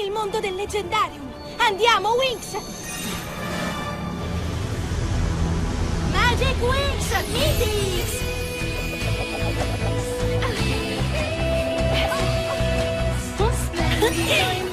il mondo del leggendarium! Andiamo, Winx! Magic Winx! Mythix! Splendido